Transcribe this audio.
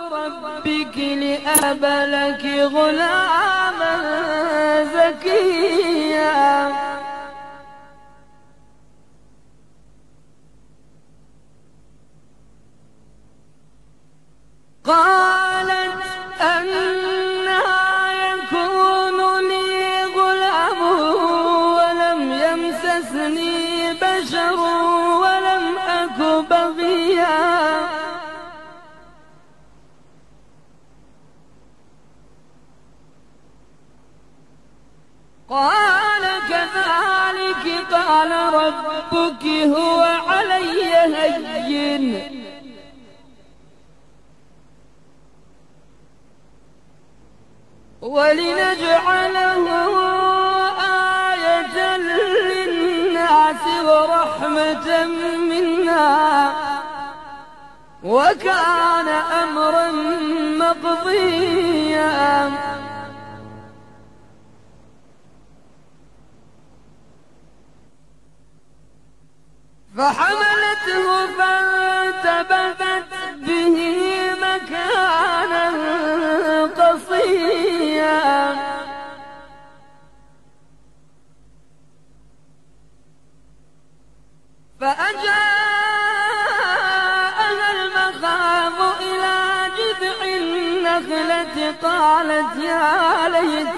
ربك لأهب لك غلاما زكيا. قالت أنى يكون لي غلام ولم يمسسني بشر ولم أك بغيا. قال كذلك قال ربك هو علي هين ولنجعله آية للناس ورحمة منا وكان أمرا مقضيا. فحملته فانتبذت به مكانا قصيا. فأجاءها المخاض إلى جذع النخلة قالت يا ليت